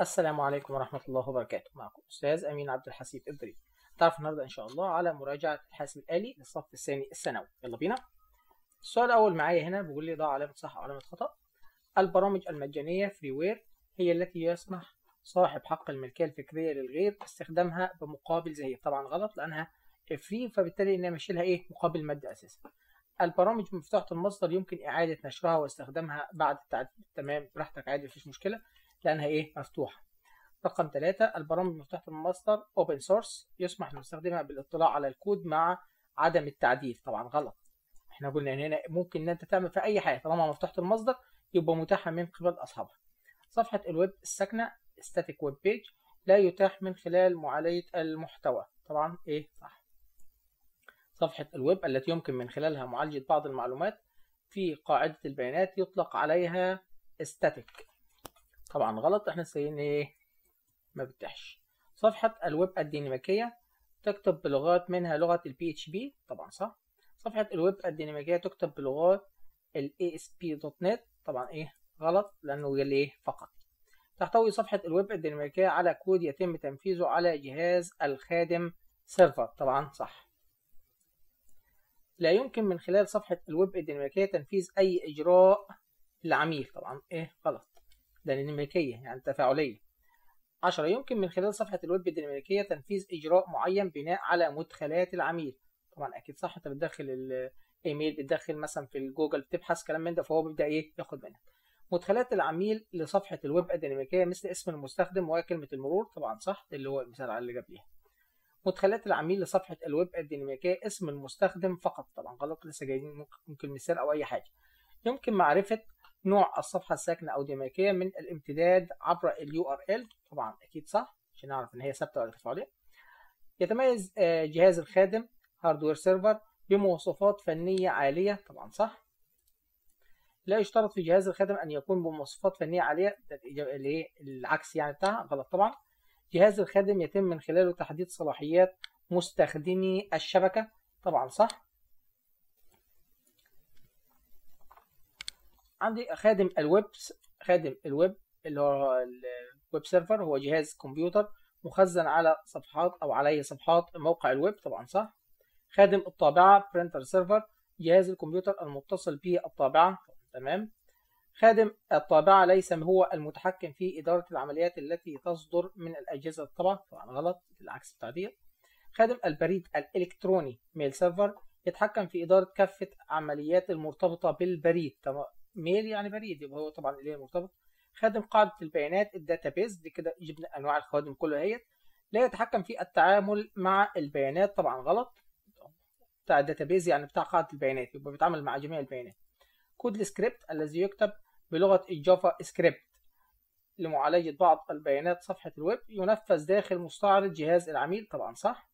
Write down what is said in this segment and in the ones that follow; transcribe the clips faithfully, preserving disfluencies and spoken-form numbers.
السلام عليكم ورحمة الله وبركاته. معكم أستاذ أمين عبد الحسيب إدريس. تعرف النهاردة إن شاء الله على مراجعة الحاسب الآلي للصف الثاني الثانوي. يلا بينا. السؤال الأول معايا هنا بيقول لي ضع علامة صح أو علامة خطأ. البرامج المجانية فري وير هي التي يسمح صاحب حق الملكية الفكرية للغير استخدامها بمقابل زهير. طبعا غلط لأنها فري، فبالتالي إنها ماشي لها إيه مقابل مادة أساسا. البرامج مفتوحة المصدر يمكن إعادة نشرها واستخدامها بعد التعديل. تمام، براحتك عادي مفيش مشكلة لأنها إيه مفتوحة. رقم ثلاثة، البرامج مفتوحة المصدر Open Source يسمح لمستخدمها بالاطلاع على الكود مع عدم التعديل. طبعا غلط، احنا قلنا هنا ممكن ان انت تعمل في اي حاجة طالما مفتوحة المصدر يبقى متاحة من قبل اصحابها. صفحة الويب الساكنة Static Web Page لا يتاح من خلال معالجة المحتوى. طبعا ايه صح. صفحة الويب التي يمكن من خلالها معالجة بعض المعلومات في قاعدة البيانات يطلق عليها Static. طبعا غلط، احنا سايين ايه ما بتحش. صفحة الويب الديناميكية تكتب بلغات منها لغة ال بي اتش بي. طبعا صح. صفحة الويب الديناميكية تكتب بلغات ال إيه إس بي دوت نت. طبعا ايه غلط لأنه قال ايه فقط. تحتوي صفحة الويب الديناميكية على كود يتم تنفيذه على جهاز الخادم سيرفر. طبعا صح. لا يمكن من خلال صفحة الويب الديناميكية تنفيذ أي إجراء للعميل. طبعا ايه غلط، ده ديناميكية يعني تفاعلية. عشرة، يمكن من خلال صفحة الويب الديناميكية تنفيذ إجراء معين بناء على مدخلات العميل. طبعا أكيد صح، أنت بتدخل الإيميل، بتدخل مثلا في الجوجل، بتبحث كلام من ده، فهو بيبدأ إيه ياخد منها. مدخلات العميل لصفحة الويب الديناميكية مثل اسم المستخدم وكلمة المرور. طبعا صح، اللي هو المثال على اللي قبليها. مدخلات العميل لصفحة الويب الديناميكية اسم المستخدم فقط. طبعا غلط، لسه جايين ممكن مثال أو أي حاجة. يمكن معرفة نوع الصفحة الساكنة أو ديناميكية من الامتداد عبر اليو ار ال. طبعا أكيد صح عشان نعرف إن هي ثابتة ولا تفاعلية. يتميز جهاز الخادم هاردوير سيرفر بمواصفات فنية عالية. طبعا صح. لا يشترط في جهاز الخادم أن يكون بمواصفات فنية عالية، اللي العكس يعني بتاعها غلط طبعا. جهاز الخادم يتم من خلاله تحديد صلاحيات مستخدمي الشبكة. طبعا صح. عندي خادم الويب خادم الويب اللي هو الويب سيرفر هو جهاز كمبيوتر مخزن على صفحات او عليه صفحات موقع الويب. طبعا صح. خادم الطابعة برينتر سيرفر جهاز الكمبيوتر المتصل به الطابعة. تمام. خادم الطابعة ليس هو المتحكم في إدارة العمليات التي تصدر من الأجهزة الطبعة. طبعا غلط، العكس التعبير. خادم البريد الإلكتروني ميل سيرفر يتحكم في إدارة كافة عمليات المرتبطة بالبريد. تمام، ميل يعني بريد يبقى هو طبعا اللي مرتبط. خادم قاعدة البيانات الداتابيز، دي كده جبنا أنواع الخوادم كلها هي. لا يتحكم في التعامل مع البيانات. طبعا غلط، بتاع الداتابيز يعني بتاع قاعدة البيانات يبقى بيتعامل مع جميع البيانات. كود السكريبت الذي يكتب بلغة الجافا سكريبت لمعالجة بعض البيانات صفحة الويب ينفذ داخل مستعرض جهاز العميل. طبعا صح.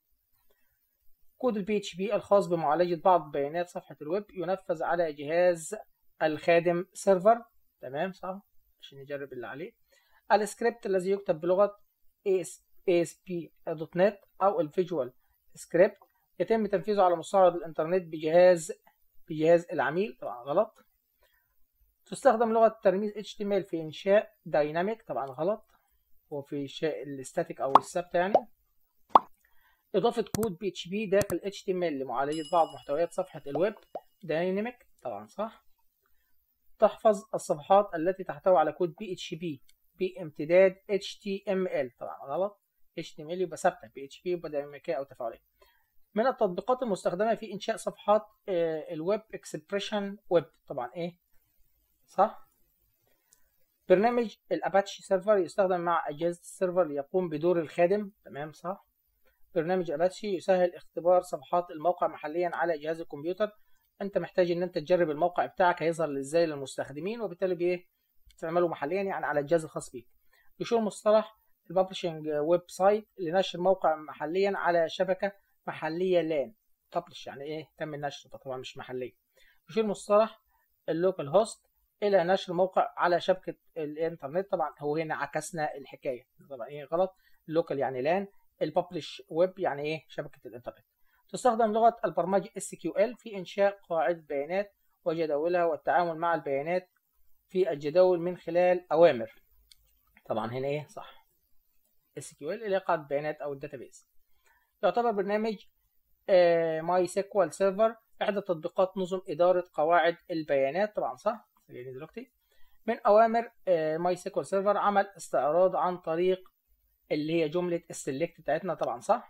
كود البي اتش بي الخاص بمعالجة بعض بيانات صفحة الويب ينفذ على جهاز الخادم سيرفر. تمام صح عشان نجرب اللي عليه. السكريبت الذي يكتب بلغة إيه إس بي دوت نت أو الفيجوال سكريبت يتم تنفيذه على مستعرض الإنترنت بجهاز بجهاز العميل. طبعا غلط. تستخدم لغة ترميز إتش تي إم إل في إنشاء دايناميك. طبعا غلط، وفي إنشاء الستاتيك أو الثابتة يعني. إضافة كود بي اتش بي داخل إتش تي إم إل لمعالجة بعض محتويات صفحة الويب دايناميك. طبعا صح. تحفظ الصفحات التي تحتوي على كود بي اتش بي بامتداد إتش تي إم إل. طبعا غلط، إتش تي إم إل يبقى ثابتة، بي اتش بي يبقى ديناميكية أو تفاعلية. من التطبيقات المستخدمة في إنشاء صفحات الويب إكسبريشن ويب. طبعا إيه صح. برنامج الأباتشي سيرفر يستخدم مع أجهزة السيرفر ليقوم بدور الخادم. تمام صح. برنامج أباتشي يسهل اختبار صفحات الموقع محليا على جهاز الكمبيوتر. انت محتاج ان انت تجرب الموقع بتاعك هيظهر ازاي للمستخدمين، وبالتالي بايه تعمله محليا يعني على الجهاز الخاص بيك. يشير مصطلح الببلشنج ويب سايت لنشر موقع محليا على شبكه محليه لان. ببلش يعني ايه تم النشر، طبعا مش محليه. يشير مصطلح اللوكال هوست الى نشر موقع على شبكه الانترنت. طبعا هو هنا عكسنا الحكايه، طبعا ايه غلط. اللوكال يعني لان، الببلش ويب يعني ايه شبكه الانترنت. تستخدم لغة البرمجة إس كيو إل في إنشاء قاعدة بيانات وجداولها والتعامل مع البيانات في الجداول من خلال أوامر. طبعا هنا ايه صح. اس كيو ال اللي هي قاعده بيانات او الداتابيز. يعتبر برنامج ماي سيكوال سيرفر احدى تطبيقات نظم اداره قواعد البيانات. طبعا صح. خليني دلوقتي من اوامر ماي سيكوال سيرفر عمل استعراض عن طريق اللي هي جمله السلكت بتاعتنا. طبعا صح.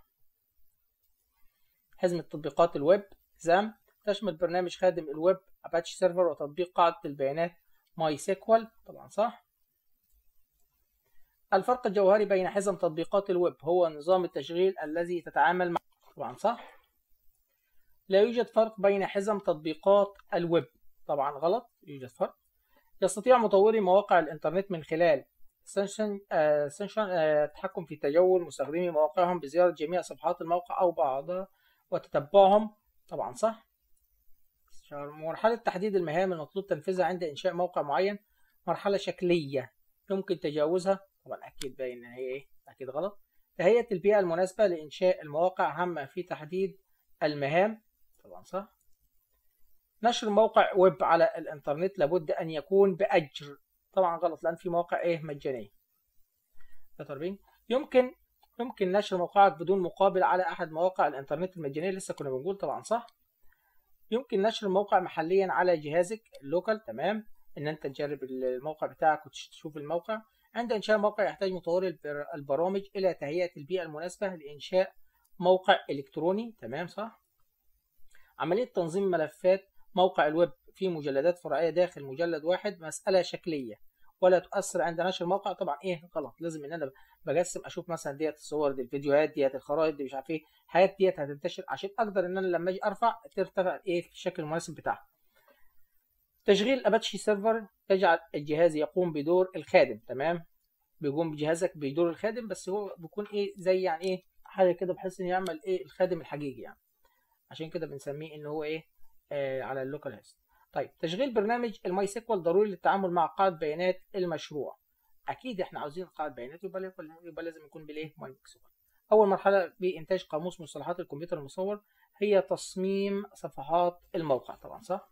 حزمه تطبيقات الويب زام تشمل برنامج خادم الويب اباتشي سيرفر وتطبيق قاعده البيانات ماي سيكوال. طبعا صح. الفرق الجوهري بين حزم تطبيقات الويب هو نظام التشغيل الذي تتعامل مع. طبعا صح. لا يوجد فرق بين حزم تطبيقات الويب. طبعا غلط. يوجد فرق. يستطيع مطوري مواقع الانترنت من خلال سنشن التحكم في تجول مستخدمي مواقعهم بزيارة جميع صفحات الموقع أو بعضها وتتبعهم. طبعا صح. مرحلة تحديد المهام المطلوب تنفيذها عند إنشاء موقع معين مرحلة شكلية يمكن تجاوزها. طبعا أكيد باين إن هي إيه؟ أكيد غلط. تهيئة البيئة المناسبة لإنشاء المواقع هامة في تحديد المهام. طبعا صح. نشر موقع ويب على الإنترنت لابد أن يكون بأجر. طبعا غلط لأن في مواقع إيه مجانية. يمكن يمكن نشر موقعك بدون مقابل على أحد مواقع الإنترنت المجانية. لسه كنا بنقول. طبعا صح. يمكن نشر الموقع محليا على جهازك اللوكال. تمام. ان انت تجرب الموقع بتاعك وتشوف الموقع. عند انشاء موقع يحتاج مطور البرامج الى تهيئة البيئة المناسبة لانشاء موقع الكتروني. تمام صح. عملية تنظيم ملفات موقع الويب في مجلدات فرعية داخل مجلد واحد مسألة شكلية ولا تؤثر عند نشر الموقع. طبعا ايه غلط. لازم ان انا بقسم اشوف مثلا ديت الصور دي الفيديوهات ديت الخرائط دي مش عارف ايه الحاجات ديت هتنتشر عشان اقدر ان انا لما اجي ارفع ترتفع ايه في الشكل المناسب بتاعها. تشغيل اباتشي سيرفر يجعل الجهاز يقوم بدور الخادم. تمام. بيقوم بجهازك بدور الخادم بس هو بيكون ايه زي يعني ايه حاجه كده بحيث انه يعمل ايه الخادم الحقيقي يعني. عشان كده بنسميه ان هو ايه آه على اللوكال هوست. طيب تشغيل برنامج الماي سيكوال ضروري للتعامل مع قاعده بيانات المشروع. اكيد احنا عاوزين قاعده بيانات يبقى يبقى لازم يكون بالايه ماي سيكوال. اول مرحله بانتاج قاموس مصطلحات الكمبيوتر المصور هي تصميم صفحات الموقع. طبعا صح.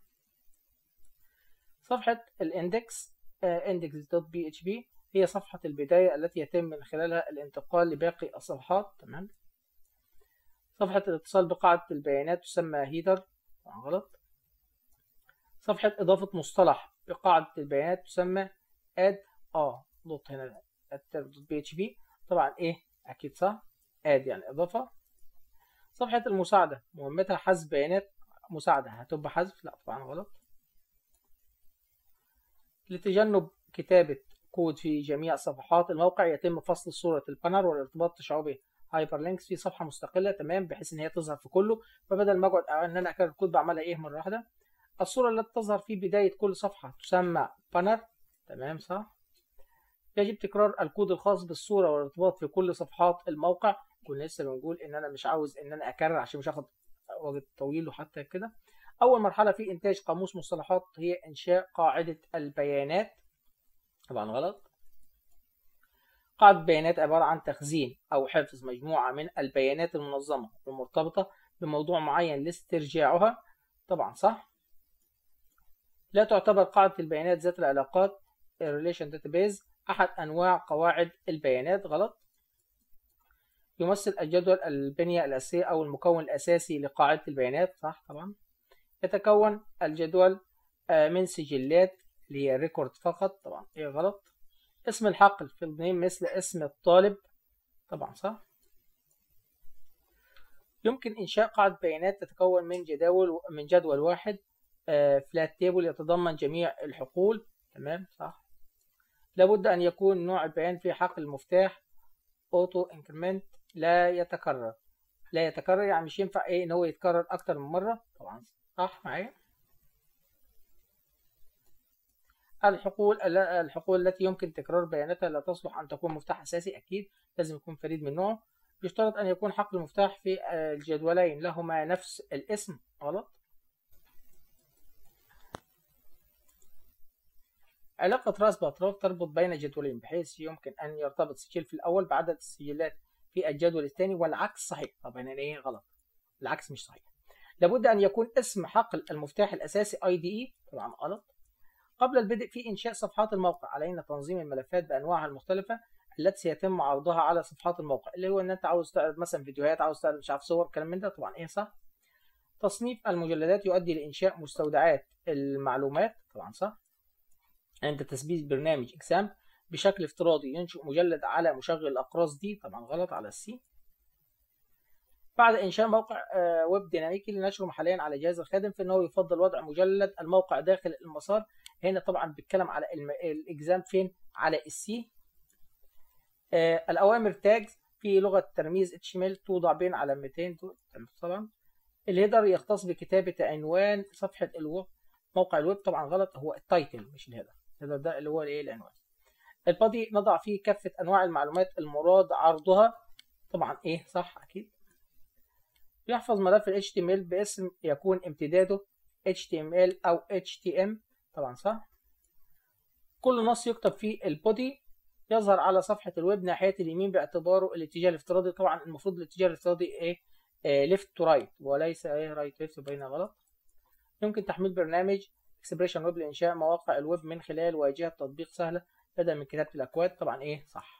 صفحه الاندكس index دوت بي اتش بي هي صفحه البدايه التي يتم من خلالها الانتقال لباقي الصفحات. تمام. صفحه الاتصال بقاعده البيانات تسمى هيدر. طبعا غلط. صفحة إضافة مصطلح بقاعدة البيانات تسمى add اه دوت هنا دوت بي اتش بي. طبعا إيه أكيد صح. add يعني إضافة. صفحة المساعدة مهمتها حذف بيانات مساعدة هتبقى حذف. لا طبعا غلط. لتجنب كتابة كود في جميع صفحات الموقع يتم فصل صورة البانر والارتباط التشعبي هايبر لينكس في صفحة مستقلة. تمام. بحيث إن هي تظهر في كله فبدل ما أقعد إن أنا أكرر الكود بعملها إيه مرة واحدة. الصورة التي تظهر في بداية كل صفحة تسمى بانر. تمام صح. يجب تكرار الكود الخاص بالصورة والارتباط في كل صفحات الموقع. كنا لسه بنقول ان انا مش عاوز ان انا اكرر عشان مش هاخد وقت طويل وحتى كده. اول مرحلة في انتاج قاموس مصطلحات هي انشاء قاعدة البيانات. طبعا غلط. قاعدة بيانات عبارة عن تخزين او حفظ مجموعة من البيانات المنظمة ومرتبطة بموضوع معين لاسترجاعها. طبعا صح. لا تعتبر قاعدة البيانات ذات العلاقات Relation Database أحد أنواع قواعد البيانات. غلط. يمثل الجدول البنية الأساسية أو المكون الأساسي لقاعدة البيانات. صح طبعا. يتكون الجدول من سجلات اللي هي ريكورد فقط. طبعا إيه غلط. اسم الحقل في النيم مثل اسم الطالب. طبعا صح. يمكن إنشاء قاعدة بيانات تتكون من جداول من جدول واحد فلات تيبل يتضمن جميع الحقول. تمام صح. لابد أن يكون نوع البيان في حقل المفتاح أوتو إنكريمنت لا يتكرر. لا يتكرر يعني مش ينفع إيه إن هو يتكرر أكتر من مرة. طبعا صح معايا. الحقول الحقول التي يمكن تكرار بياناتها لا تصلح أن تكون مفتاح أساسي. أكيد لازم يكون فريد من نوعه. يشترط أن يكون حقل المفتاح في الجدولين لهما نفس الاسم. غلط. علاقة راس بأطراف تربط بين جدولين بحيث يمكن أن يرتبط سجل في الأول بعدد السجلات في الجدول الثاني والعكس صحيح. طبعا هنا إيه غلط. العكس مش صحيح. لابد أن يكون اسم حقل المفتاح الأساسي آي دي إي. طبعا غلط. قبل البدء في إنشاء صفحات الموقع علينا تنظيم الملفات بأنواعها المختلفة التي سيتم عرضها على صفحات الموقع، اللي هو إن أنت عاوز تعرض مثلا فيديوهات، عاوز تعرض مش عارف صور، كلام من ده طبعا إيه صح. تصنيف المجلدات يؤدي لإنشاء مستودعات المعلومات طبعا صح. عند تثبيت برنامج إكسام بشكل افتراضي ينشئ مجلد على مشغل الأقراص دي طبعا غلط على السي. بعد إنشاء موقع ويب ديناميكي لنشره محليا على جهاز الخادم، فإنه يفضل وضع مجلد الموقع داخل المسار. هنا طبعا بيتكلم على الإكزام فين؟ على السي. الأوامر تاجز في لغة ترميز اتش تي ام ال توضع بين علامتين طبعا. الهيدر يختص بكتابة عنوان صفحة الويب موقع الويب طبعا غلط، هو التايتل مش الهيدر. الهيدر ده اللي هو الايه العنوان. البادي نضع فيه كافة أنواع المعلومات المراد عرضها طبعا ايه صح أكيد. يحفظ ملف ال اتش تي ام ال باسم يكون امتداده اتش تي ام ال أو اتش تي ام طبعا صح. كل نص يكتب فيه البودي يظهر على صفحة الويب ناحية اليمين باعتباره الاتجاه الافتراضي. طبعا المفروض الاتجاه الافتراضي ايه ليفت تو رايت وليس ايه رايت ليفت، باينه غلط. يمكن تحميل برنامج اكسبريشن ويب لإنشاء مواقع الويب من خلال واجهة تطبيق سهلة بدلا من كتابة الأكواد طبعا ايه صح.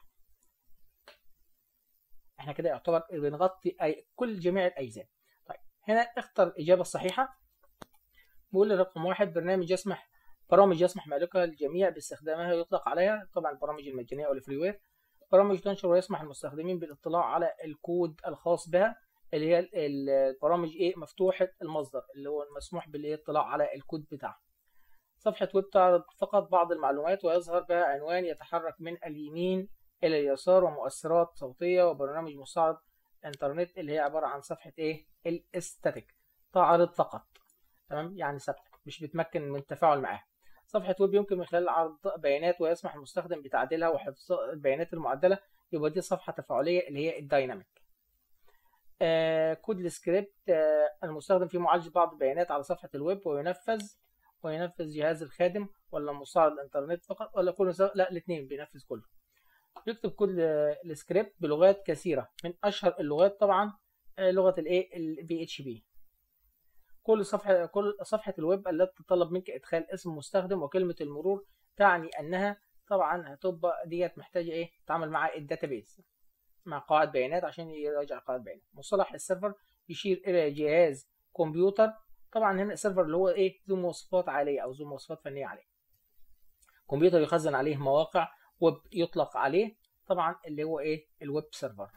احنا كده يعتبر بنغطي أي كل جميع الأجزاء. طيب هنا اختر الإجابة الصحيحة. بيقول لي رقم واحد برنامج يسمح برامج يسمح مالكها للجميع باستخدامها يطلق عليها طبعا البرامج المجانية أو الفري وير. برامج تنشر ويسمح المستخدمين بالاطلاع على الكود الخاص بها اللي هي البرامج ايه مفتوحة المصدر اللي هو المسموح بالاطلاع على الكود بتاعها. صفحة ويب تعرض فقط بعض المعلومات ويظهر بها عنوان يتحرك من اليمين إلى اليسار ومؤثرات صوتية وبرنامج مساعد انترنت اللي هي عبارة عن صفحة ايه الاستاتيك تعرض فقط تمام يعني ثابتة مش بتمكن من التفاعل معاها. صفحة ويب يمكن من خلال عرض بيانات ويسمح المستخدم بتعديلها وحفظ البيانات المعدلة، يبقى دي صفحة تفاعلية اللي هي الدايناميك. آه كود السكريبت آه المستخدم في معالجة بعض البيانات على صفحة الويب وينفذ وينفذ جهاز الخادم ولا مساعد الانترنت فقط ولا كله سو... لا الاثنين بينفذ كله. يكتب كود السكريبت بلغات كثيرة من أشهر اللغات طبعا آه لغة الايه البي اتش بي. كل صفحة كل صفحة الويب التي تتطلب منك إدخال اسم مستخدم وكلمة المرور تعني أنها طبعا هتبقى ديت محتاجة إيه تتعامل مع الداتابيز مع قواعد بيانات عشان يراجع قواعد بيانات. مصطلح السيرفر يشير إلى جهاز كمبيوتر طبعا هنا السيرفر اللي هو إيه ذو مواصفات عالية أو ذو مواصفات فنية عالية. كمبيوتر يخزن عليه مواقع ويب يطلق عليه طبعا اللي هو إيه الويب سيرفر.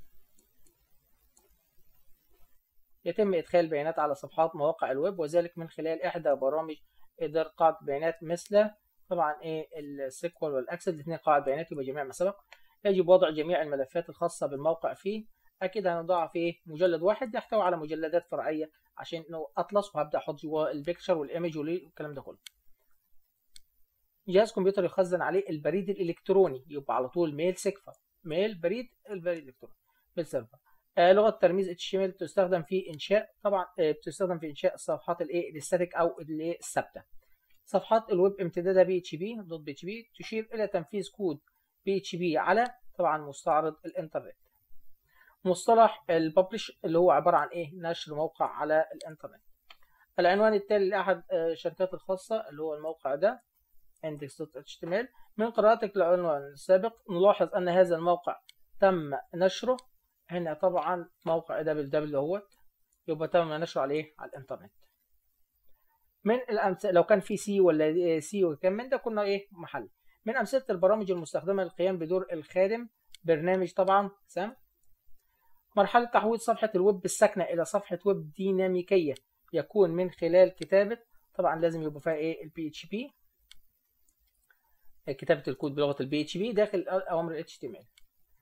يتم إدخال بيانات على صفحات مواقع الويب وذلك من خلال إحدى برامج إدارة قاعدة بيانات مثل طبعا إيه السيكوال والأكسل الاثنين قاعدة بيانات يبقى جميع ما سبق. يجب وضع جميع الملفات الخاصة بالموقع فيه. أكيد هنضعها في مجلد واحد يحتوي على مجلدات فرعية عشان إنه أطلس وهبدأ أحط جواه البيكتشر والإيمج والكلام ده كله. جهاز كمبيوتر يخزن عليه البريد الإلكتروني يبقى على طول ميل سيكفر ميل بريد البريد الإلكتروني ميل سيرفر. آه لغه ترميز اتش تي ام ال تستخدم في انشاء طبعا آه بتستخدم في انشاء الصفحات الايه الاستاتيك او الايه الثابته. صفحات الويب امتدادها بي اتش بي دوت بي اتش بي تشير الى تنفيذ كود بي اتش بي على طبعا مستعرض الانترنت. مصطلح الببلش اللي هو عباره عن ايه نشر موقع على الانترنت. العنوان التالي لاحد آه الشركات الخاصه اللي هو الموقع ده index دوت اتش تي ام ال. من قراءتك للعنوان السابق نلاحظ ان هذا الموقع تم نشره هنا طبعا موقع دبليو دبليو اهوت يبقى تم نشره عليه على الانترنت. من الامثله لو كان في سي ولا سي وكان من ده كنا ايه محل. من امثله البرامج المستخدمه للقيام بدور الخادم برنامج طبعا سام. مرحله تحويل صفحه الويب الساكنه الى صفحه ويب ديناميكيه يكون من خلال كتابه طبعا لازم يبقى فيها ايه البي اتش بي كتابه الكود بلغه البي اتش بي داخل اوامر ال اتش تي ام ال.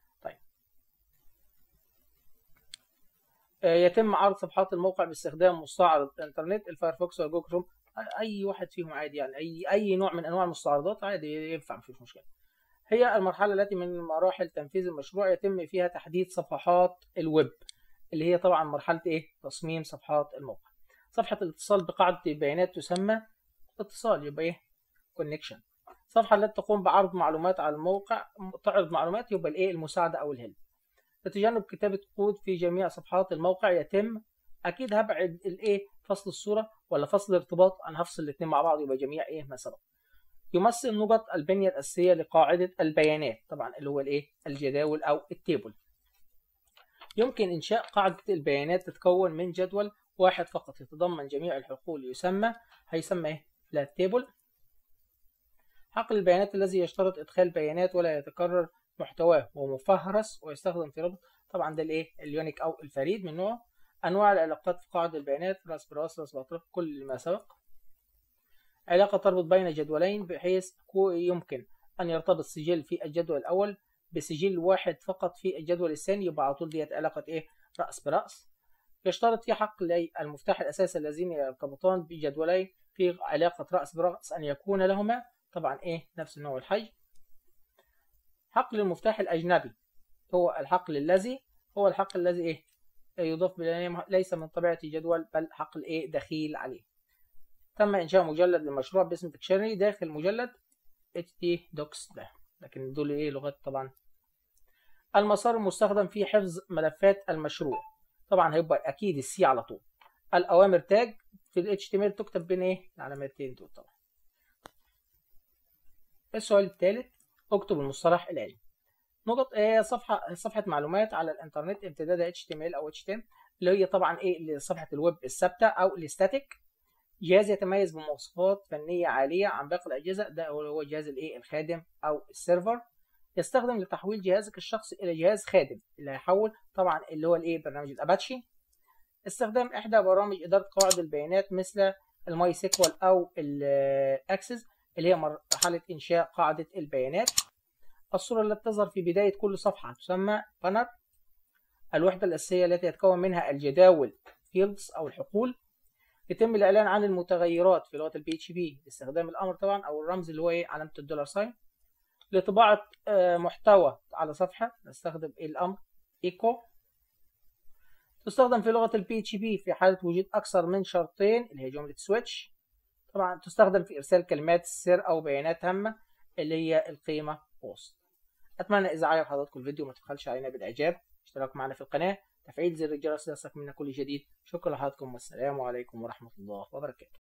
يتم عرض صفحات الموقع باستخدام مستعرض الانترنت الفايرفوكس ولا جوجل كروم اي واحد فيهم عادي يعني اي اي نوع من انواع المستعرضات عادي ينفع مفيش مشكله. هي المرحله التي من مراحل تنفيذ المشروع يتم فيها تحديد صفحات الويب اللي هي طبعا مرحله ايه تصميم صفحات الموقع. صفحه الاتصال بقاعده البيانات تسمى اتصال يبقى ايه كونكشن. الصفحه التي تقوم بعرض معلومات على الموقع تعرض معلومات يبقى الايه المساعده او الهيلب. لتجنب كتابة كود في جميع صفحات الموقع يتم أكيد هبعد الإيه فصل الصورة ولا فصل الارتباط أنا هفصل الاثنين مع بعض يبقى جميع إيه ما سبق. يمثل نقط البنية الأساسية لقاعدة البيانات، طبعا اللي هو الايه الجداول أو التيبل. يمكن إنشاء قاعدة البيانات تتكون من جدول واحد فقط يتضمن جميع الحقول، يسمى هيسمى ايه فلات تيبل. حقل البيانات الذي يشترط إدخال بيانات ولا يتكرر محتواه ومفهرس ويستخدم في ربط، طبعا ده الايه اليونيك أو الفريد من نوعه. أنواع العلاقات في قاعدة البيانات، راس براس راس بأطراف، كل ما سبق. علاقة تربط بين جدولين بحيث يمكن أن يرتبط سجل في الجدول الأول بسجل واحد فقط في الجدول الثاني، يبقى على طول ديت علاقة إيه رأس برأس. يشترط في حقل المفتاح الأساسي الذين يرتبطان بجدولين في علاقة رأس برأس أن يكون لهما طبعا إيه نفس النوع الحجم. حقل المفتاح الأجنبي هو الحقل الذي هو الحقل الذي إيه يضاف ليس من طبيعة جدول بل حقل إيه دخيل عليه. تم إنشاء مجلد للمشروع باسم ديكشنري، داخل مجلد اتش تي دوكس ده، لكن دول إيه لغات طبعا. المسار المستخدم في حفظ ملفات المشروع، طبعا هيبقى أكيد السي على طول. الأوامر تاج في ال إتش تي إم إل تكتب بين إيه العلامتين دول طبعا. السؤال الثالث، اكتب المصطلح العلمي. نقط ايه صفحه صفحه معلومات على الانترنت امتدادها اتش تي ام ال او اتش تي ام، اللي هي طبعا ايه صفحه الويب الثابته او الاستاتيك. جهاز يتميز بمواصفات فنيه عاليه عن باقي الاجهزه، ده هو جهاز الايه الخادم او السيرفر. يستخدم لتحويل جهازك الشخصي الى جهاز خادم، اللي هيحول طبعا اللي هو الايه برنامج الاباتشي. استخدام احدى برامج اداره قواعد البيانات مثل الماي سيكوال او الاكسس، اللي هي مرحله انشاء قاعده البيانات. الصورة التي تظهر في بداية كل صفحة تسمى بانر. الوحدة الأساسية التي يتكون منها الجداول فيلدز أو الحقول. يتم الإعلان عن المتغيرات في لغة البي اتش بي باستخدام الأمر طبعا أو الرمز اللي هو إيه علامة الدولار ساين. لطباعة محتوى على صفحة نستخدم الأمر إيكو. تستخدم في لغة البي اتش بي في حالة وجود أكثر من شرطين اللي هي جملة سويتش. طبعا تستخدم في إرسال كلمات سر أو بيانات هامة اللي هي القيمة بوست. اتمنى اذا عجب حضراتكم الفيديو ما تبخلش علينا بالاعجاب، اشتراك معنا في القناه، تفعيل زر الجرس ليصلك منا كل جديد. شكرا لحضراتكم والسلام عليكم ورحمه الله وبركاته.